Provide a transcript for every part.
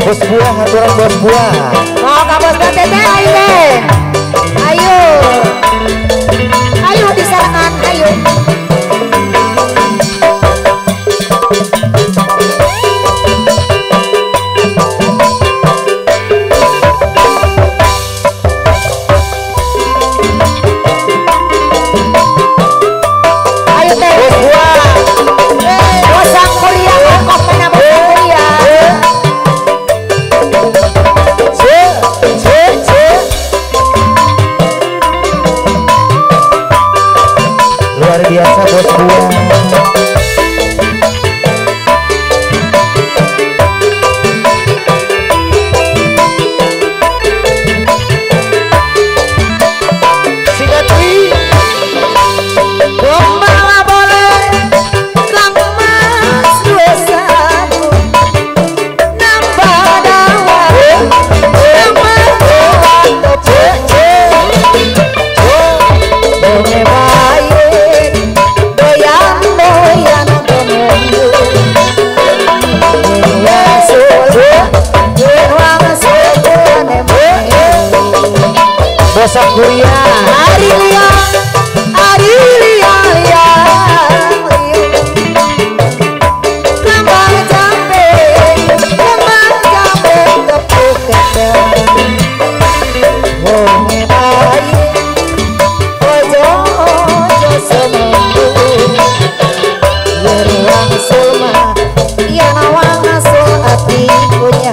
Bos buah, aturan bos buah. Mau ke bos buah teteh, ayo deh. Ayo. Ayo diserahkan, ayo. Luar biasa bos buah. Bosak kuria Arilia Kembang jambe tepuk keteng wonge bayi ojo semenggu beruang selma yang awang asul hati punya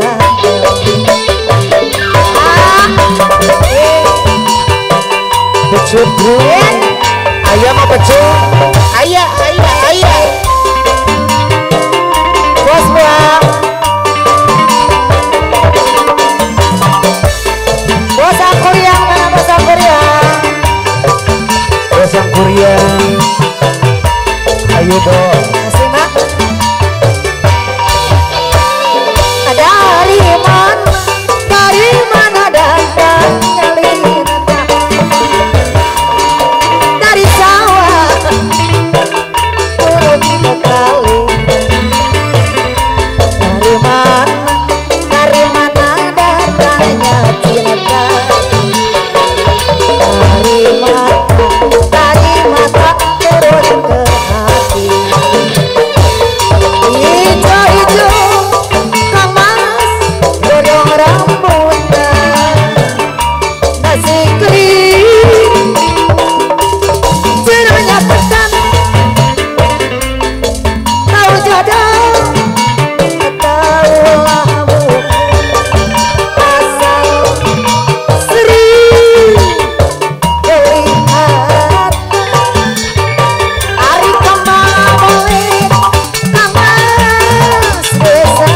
pecut bro, ayam apa pecut? Ayah. Bos buah, bos angkuriang mana bos angkuriang? Bos angkuriang, ayo dong. Masih mak? Dari mana datang nyalin? Dari sawah turun ke kali. Dari mana datangnya cinta? Dari mata turun ke hati. Hijau-hijau Kang Mas godong rambutnya nasi kering cerahnya pesan tahu jodoh tahu lamu asal sering melihat hari kemarin Kang Mas desa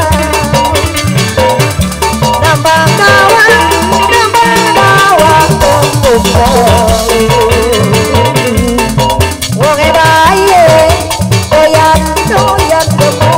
nambah kawan tembuk wonge bayi doyan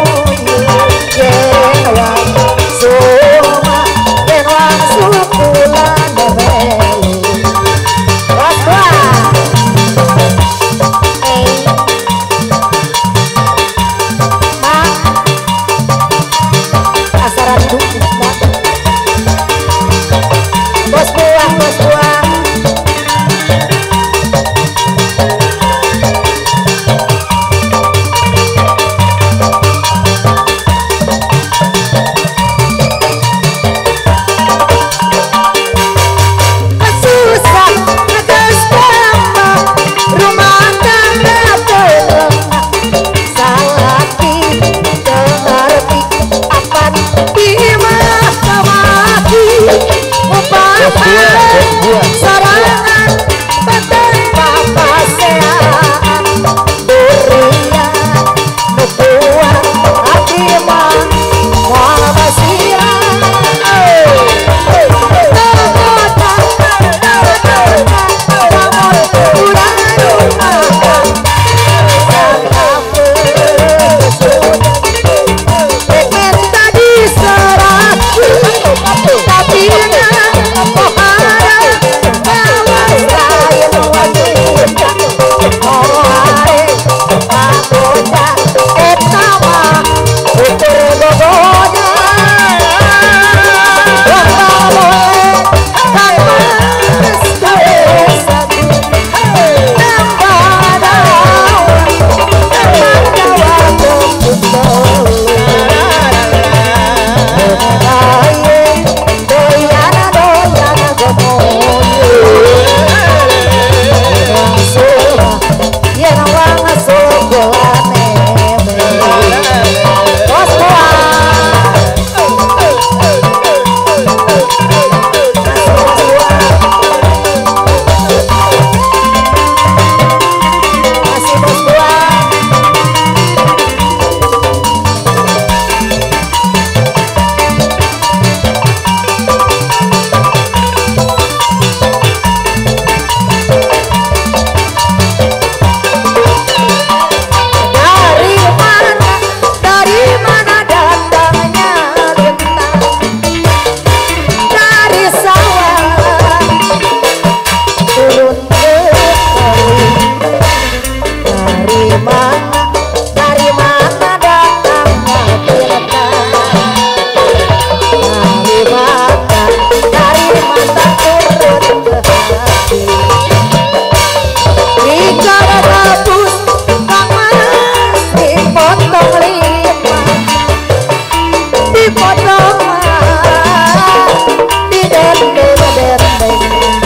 dipotong di dendeng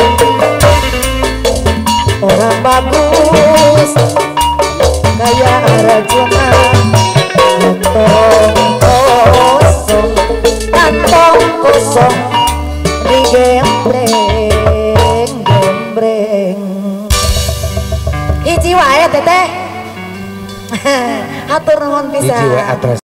orang bagus kayak Arjuna kantong kosong digembreng hiji wae teteh atur nuhun pisan.